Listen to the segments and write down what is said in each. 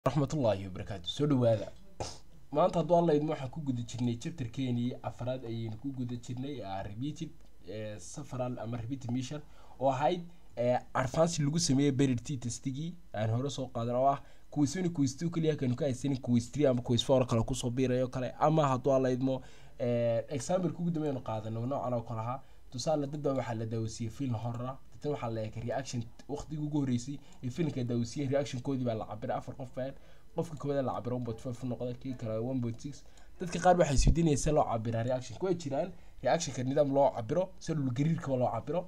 raxmatullaahi wabarakaatu soo dhawaada maanta hadduu alla idmo waxaan ku guda jirnay chapterkeenii afraad ayaynu ku guda jirnay repeated safaral ama repeated mission oo ahayd advance lagu sameeyay BRT testigii aan hore soo qaadan oo ah quiz 2 kaliya kan ka haysan quiz 3 ama quiz 4 kale ku soo biirayo kale ama hadduu alla idmo example ku gudameeyno qaadano noocan oo kale ha tusaale dad waxa la daawasiye film horra tan waxa la eegay reaction waqtiga ugu horeysay ee filmka daawasiye reaction koodii baa la cabiray afar qofka kooda la cabiro 1.5 noqday kii kale 1.6 dadka qaar waxay isweydiinaysaa loo cabiro reaction ku jiraan reaction ka nidaam loo cabiro si loo gariirka loo cabiro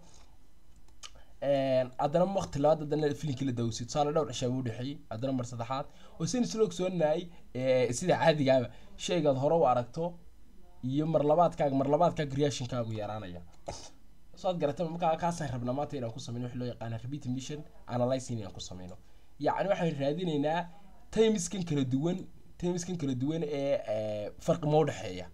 adana waqti labaad adana filmkii la daawasiye tusaale dhowr cisho u dhaxay adana mar saddexaad oo sin isla ogsoonaay sida caadiga ah shaygaad hore u aragto iyo mar labaadkaaga reaction kaagu yaraanaya soo garatay marka ka soo rabna maanta inaan ku sameeyno wax loo yaqaan repeat mission analyzing inaan ku sameeyno yaani waxaan raadinaynaa timeskan kala duwan ee farq ma u dhaxeeya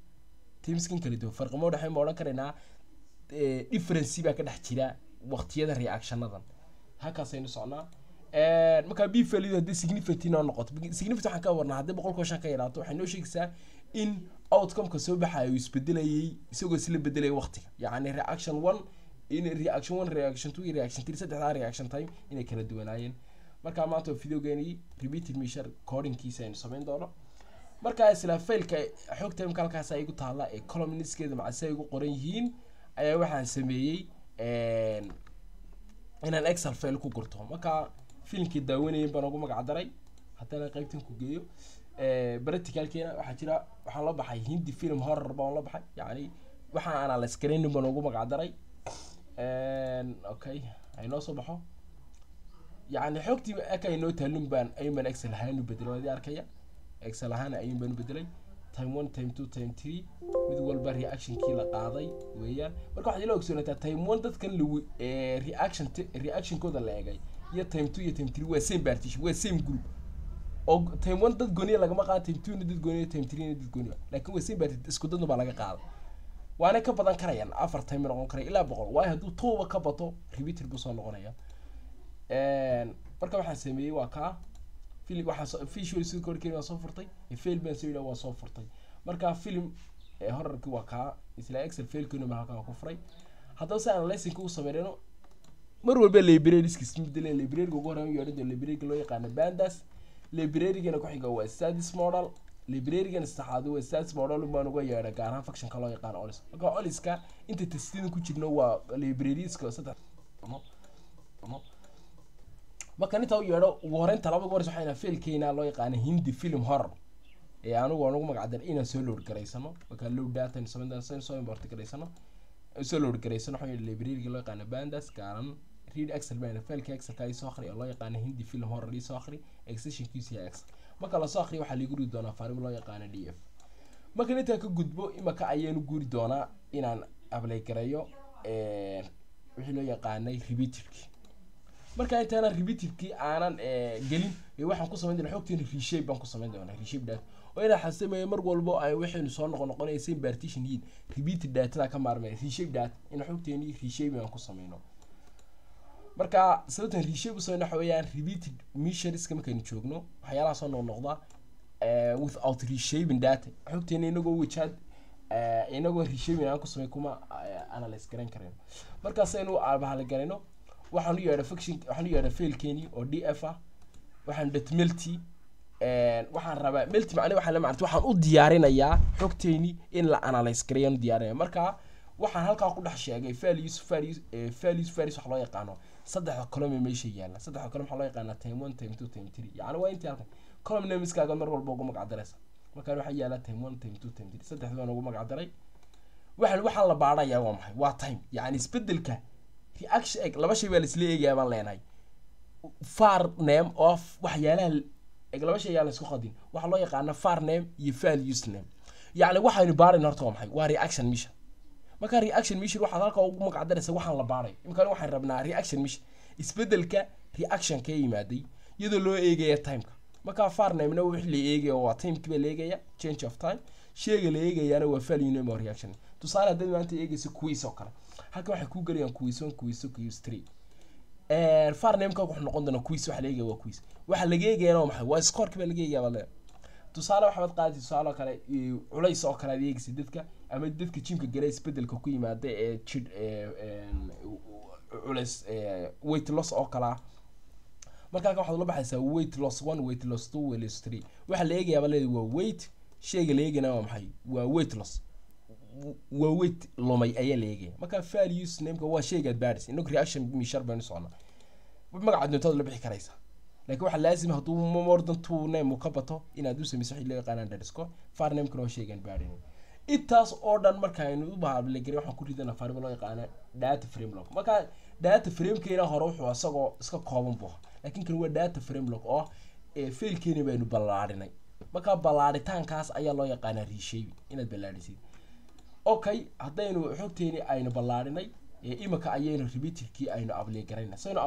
ma oran kareena difference ba ka dhex jira waqtiyada reactionadan halkaas aynu socnaa marka b value hadii significant inoo noqoto significant waxaan ka warnaa hadii 100% ka yaraato waxay noo sheegaysaa in outcome ka soo baxay isbedelayay isagoo isla bedelay waqtiga yaani reaction 1 reaction 2 reaction 3 saddex reaction time inay kala duwanaayeen marka maanta videogeeni repeated mission codingkiisa aynu sameyn doono marka isla failka xogta halkaas ay ku taala ee columniskeeda macasay ugu qoran yihiin ayaa waxaan sameeyay inaan excel file ku gurto marka filmkii daawanayeen baan ugu magac daray haddana qaybtan ku geeyo practicalkeena waxaan la baxay hindi film horror baan la baxay yaani waxaan analyze gareyn baan ugu magac daray okay ayno soo baxo yaani xogtii aka inoo taalin baan ayman excel ahaan u bedelay arkaya excel ahaan ayman baan bedelay time 1 time 2 time 3 mid walba reaction kii la qaaday weeyaan marka waxa la ogsoonataa time 1 dadkan lagu reaction kooda la eegay iyo time 2 iyo time 3 waa same partition waa same group oo time 1 dad gooniya laga maqaan time 2 dad gooniya time 3 dad gooniya laakiin waa same partition isku dad baa laga qaaday waana ka badan karayaan afar time noqon karay ilaa 100 way haduu tooba ka bato repeated buu soo noqonaya marka waxaan sameeyay waa ka film waxa visual sidoo kale waa soo furtay fail baan soo waa soo furtay marka film horrorkii waa ka isla excel failkuna ma halka ku furay haddaba saan analyzing ku sameeyno mar walba library-iska midle library ugu horeeyo yiraahdo library loo yaqaan pandas library-gana ku xiga waa status model library-gana saxaad waa status model baan ugu yeeray gaar ahaan function ka loo yaqaan olis marka oliska inta testin ku jirno waa library-iska saddex marka inta uu yeero ugu horeynta laba goor waxayna failkeena loo yaqaan hindi film horror anigu magac dar inaan soo load gareysano marka load data soo import gareysano soo load gareysano waxa library-ga loo yaqaan pandas gaaran read excel baan failka excel ka soo akhriyo loo yaqaan hindi film horror soo akhri extension kiisa excel marka la soo akhriyo waxa lagu ridi doonaa fariin loo yaqaan df marka inta ka gudbo imaka ayaynu guuri doonaa inaan apply gareeyo wixii loo yaqaanay repeated marka intaana repeated aanan gelin waxaan ku sameyn doonaa xogtiin reshape baan ku sameyn doonaa reshape data oo ina xasameeyo mar walba ay waxaynu soo noqonaysa partition yiin repeated data ka maarmay reshape data in xogteeni reshape aan ku sameyno marka sababtan reshape soo naxweeyaan repeated missions kama kan joogno waxyaalaha soo noqda without reshaping data xogteeni inagoo wajad inagoo reshape aan ku sameey kuma analyze garan kareen marka saynu aabaha garayno waxaan u yeeray function waxaan u yeeray failkeeni oo df ah waxaan dot multi waxaan rabaa multi macna waxa la macnaa waxaan u diyaarinayaa xogteeni in la analyze gareeyo diyaarinayo marka waxaan halka ku dhex sheegay values wax loo yaqaano saddex column meesha yaala saddex column waxa loo yaqaanaa time 1 time 2 time 3 yaani waa inta halkan column names kaaga mar walba ugu magac daraysa marka waxa yaala time 1 time 2 time 3 saddex baan ugu magac daray waxa la baarayaa waa maxay waa time yaani isbedelka reaction egg laba shay baa la isla eegaya baan leenahay far name of waxyaalaha laba shay la isku qadin waxa loo yaqaan far name iyo values name yaani waxaynu baarin horta waa maxay waa reaction mission marka reaction mission waxa halka ugu magac daraysa waxaan la baaray imkaan waxaan rabnaa reaction mission isbedelka reaction ka yimaaday iyadoo loo eegayo timeka marka far name-na wixii la eegayo waa timeka la eegaya change of time shayga la eegayana waa value name or reaction tusaale hadii maanta eegayso quiz oo kale halka waxay ku galiyaan quiz 1 quiz 2 quiz 3 far name-ka wuxuu noqon doonaa quiz waxa la eegaya waa quiz waxa laga eegayana waa maxay waa score-ka baa laga eegaya bale tusaale waxaad qaadaysaa tusaale kale culays oo kale adeegsi dadka ama dadka jimka galay isbedelka ku yimaada ee jid culays weight loss oo kala marka waxaad la baxaysaa weight loss 1 weight loss 2 weight loss 3 waxa la eegaya bale waa weight shayga la eegana waa maxay waa weight loss waa weight lumay ayaa la eegaya marka values name-ka waa shayga baadhis inoo reaction measure baan socona magaca doontada la bixi karaysa laakiin waxa laazim haduu more than 2 name ka bato inaad u samayso xilli yaqaan underscore far name kana shaygan baadhin intaas oo dhan marka aynu u baahabla garay waxaan ku ridana variable loo yaqaan data frame block marka data frame keena hore wuxuu asagoo iska kooban buu laakiin kan waa data frame block oo fail keena baynu ballaarinay marka ballaaritaankaas ayaa loo yaqaan reshape inaad ballaarisid okay hadaynu xogteeni aynu ballaarinay imaka ayaynu repeaterkii aynu apply garayna saynu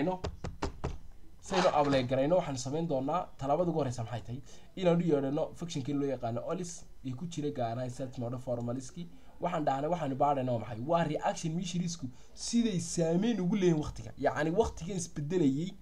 apply garayno waxaan sameyn doonaa talaabada ugu horeysa maxay tahay inaanu yeedhano functionkii loo yaqaano olis ee ku jira gaaraan set mode formaliski waxaan dhahnay waxaan baadhayna maxay waa reaction measuresku siday saameyn ugu leeyihiin waqtiga yacni waqtigan isbedelayay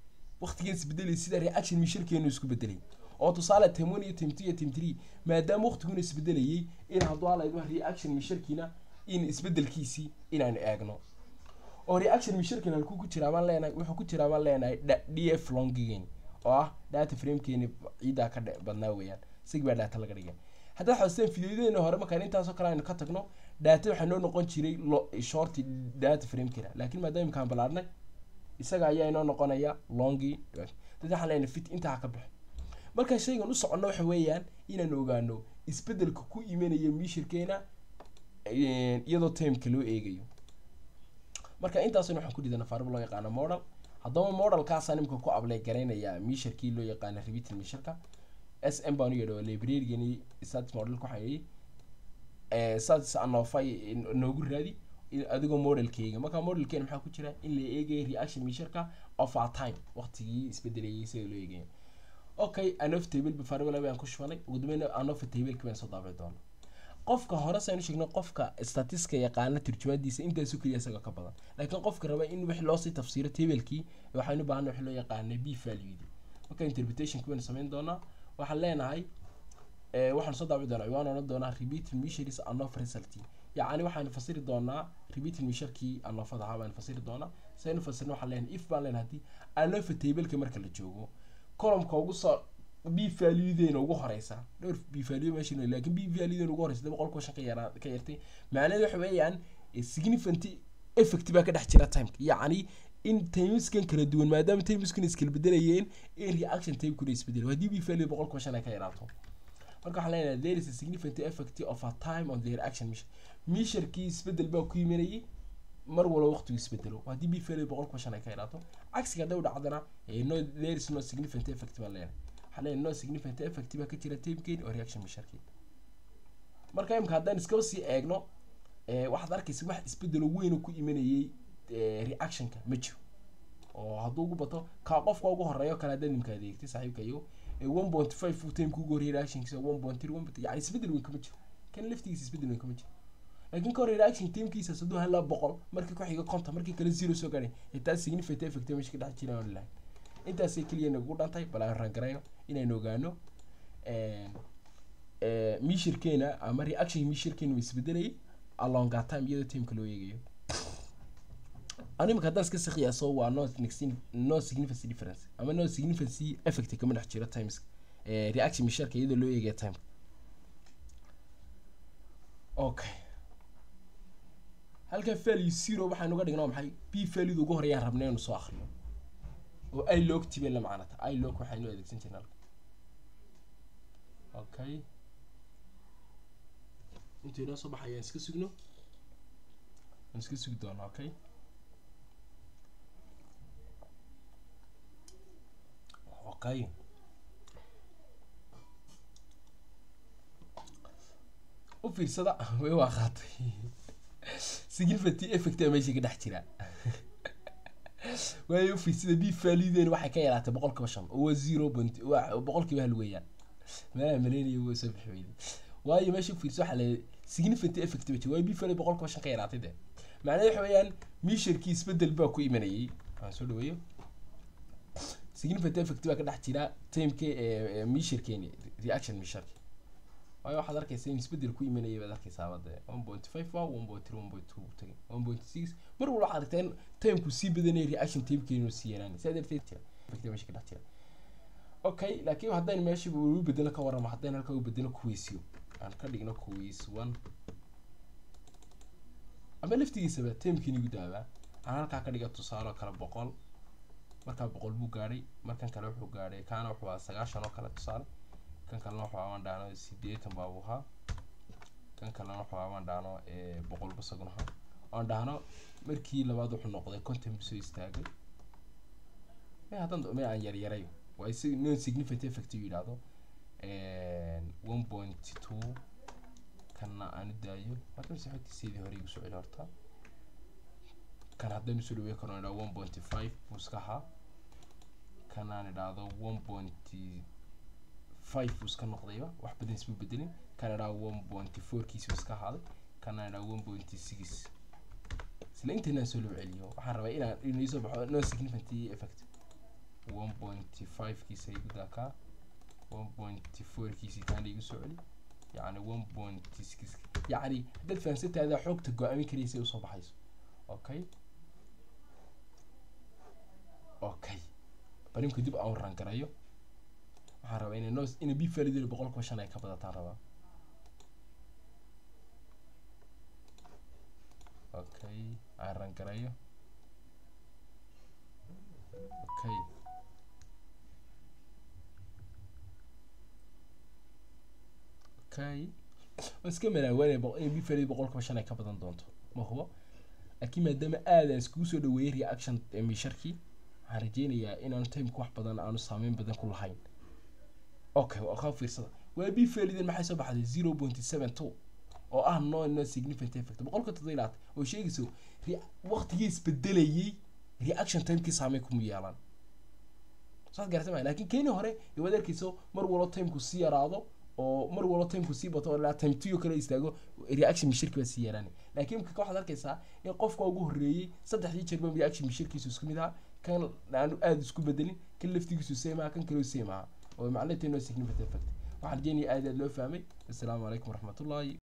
sida reaction measurekeenu isku bedelay oo tusaale time 1 iyo time 2 iyo time 3 maadaama waqtigu isbedelayay in hadduu alaydo reaction measurekiina in isbedelkiisii inaan eegno oo reaction measurekiina halku ku jira baan leenahay wuxuu ku jira baan leenahay df longgain oo ah data framekeeni ciida ka badnaa weeyaan sigba data laga dhigay hadda xuseen fideedeena hore markaan intaas oo kale aynu ka tagno data waxa noo noqon jiray short data framekeena laakiin maadaama kaan balaarnay isaga ayaa inoo noqonaya longi dad waxa leenahay fit inta ka bixi marka shaygan u socono waxa weeyaan inaan ogaano isbedelka ku imanaya measurekeena iyadoo time-ka loo eegayo marka intaas waxaan ku dhidana variable loo yaqaan model haddaba modelkaas animka ku apply garaynaya measurekii loo yaqaan repeated measureka sm baan yidho library-gani stats model ku xayay stats anofay noogu raadi adigoo modelkeyga marka modelkeena maxaa ku jira in la eegayo reaction measureka over time waqtigii isbedelayay sida loo eegayo okay anof table variable baan ku shubnay ugu dambeyn anof table ka baan soo daabay doona qofka hore saynu sheegno qofka statistics yaqaan turjumadiisa intaas oo kaliya isaga ka badan laakiin qofka raba in wix loo sii tafsiiro table-kii waxaynu u baahanay wax loo yaqaan b value marka interpretation ku sameyn doona waxaan leenahay waxaan soo daabi doonaa waan oran doonaa repeated measures and of result yacni waxaan fasiri doonaa repeated measureki and of hada baan fasiri doonaa saynu fasirno waxaan leenahay if baan leenahay anof table-ka marka la joogo column-ka ugu soo b value-deena ugu horeysa dhowr b value meesha laakiin b value-deena ugu horeysa 100% ka yartay macnaheedu waxa weeyaan significant effect baa ka dhex jira time-ka yacni in timeskan kala duwan maadaama timeskan iskala bedelayeen in reaction time ku isbedelo hadii b value 100% ka yaraato marka waxaan leenahay there is a significant effect of a time on the reaction measure-kii isbedel baa ku yimaanayay mar walba waqtigu isbedelo hadii b value 100% ka yaraato cagsiga dhow dhacdana no there is no significant effect baa leenahay حاليا no significant effect baa ka jira time-keen oo reaction measure-keen marka imka haddaan iska sii eegno waxaad arkaysaa wax isbedelo weyn ku imanayay reaction-ka ma jiro oo hadduu ugu bato ka qofka ugu horeeyo kala dadimka adeegtay saaxiibkayo 1.5 time-ku ugu horeeyay reaction-kiisa 1.3 yani isbedel weyn kama jiro kan laftigiisa isbedel weyn kama jiro laakiin ka reaction time-kiisa sadoo hala 100 markii ku xiga 50 markii kale 0 soo gaadhay inta significant effect meesha ka dhex jira online intaas ay kaliya nagu dhantay balaan rangarayno inaynu ogaano measurekeena ama reaction measurekeena isbedelay along that time iyadoo time-ka loo eegayo animka haddaan iska qiyaaso waa no significant difference ama no significant effect kama dhex jiro times reaction measureka iyadoo loo eegayo time okay halka value 0 waxaan uga dhignaa maxay b value ugu horeeyaan rabnaa inuu soo akhriyo oo ay log tibe la macnata ay log waxaynu adeegsan jirnaa okay inta soo baxaya iska sugno iska sugi doona okay okay u fiirsada way waa qaatay significant effect meesha ka dhex jira way u fiirsada b value-deena waxay ka yaraatay 100% oo 0.1% hal weeyaan ما مليني هو سبح ويدي واي ماشي في صح على significant effect way b value 100% ka yaraatay de macnaheedu waxa weeyaan measure-kii isbedel baa ku imanayay aan soo dhaweeyo significant effect baa ka dhex jira timeka measurekeeni reaction measureki waayo waxaad arkaysaa in isbedel ku imanaya baad arkaysaa wada 1.5 waa 1.3 1.2 tagay 1.6 mar walba waxaad aragtaa in timeku sii badanay reaction timekeenu sii yaraanay saa darteed effect meesha ka dhex jira okay laakiin haddaan meesha uu bedelo ka warramo haddaan halka uu bedelo quiz aan ka dhigno quiz 1 ama laftigiisaba timekeeni ugu daabaa aan halka ka dhiga tusaale kala 100 marka 100 buu gaaray markan kale wuxuu gaaray kaana wuxuu ahaa 90 oo kale tusaale kan kalena wuxuu ahaan dhaano 80 baa ahaa kan kalena wuxuu ahaan dhaano 100 basaguna aan dhaano markii labaad wuxuu noqday content soo istaagay hadan ma aan yaray waa si non significant effect yiraahdo 1.2 kana aan daayo marka saxibtiisii hore igu soo celi horta kan haddaynu soo dhaweey karno 1.5 buskaha kana aan dhaado 1.5 buska noqdayba wax badan isma bedelin kana dhaado 1.4 kiisa iska haaday kana aan dhaado 1.6 isla intaana soo loo celiyo waxaan rabaa inaan soo baxo non significant effect 1.5 kiisa igu daaka 1.4 kiisa kana igu soo celi يعني 1.6 يعني haddaad fahamsantahay adaa xoogta go-aamin karaysa u soo baxayso okay barimka dib aan ran garayo waxaan rabaa inay b value 100% ay ka badataan rabaa okay aan ran garayo okay iska malaawanay b value 100% ay ka badan doonto ma hubo laakiin maadaama aadaan iskugu soo dhaweeyay reaction measureki waxaan rajeynayaa inaan timeka wax badan aanu saameyn badan ku lahayn okay waa ka fiirsada waa b value maxay soo baxday 0.72 oo ah non significant effect 100 oo sheegayso waqtigii isbedelayay reaction timekii saameyn kuma yeelan saad gaartay laakiin keeni hore wada arkayso mar walba timeku si yaraado oo mar walba timeku si bato ilaa time 2 kale istaago reaction measureki waa si yaraanay laakiin marka waxaad arkaysaa in qofka ugu horeeyay saddexdii jeer baa reaction measurekiisu isku mid ah kan aanu aad isku bedelin kan laftigiisu seema kan kale seema oo macnaheedu significant effect waxaan rajeynayaa aad loo fahmay. Assalaamu calaykum waraxmatullaahi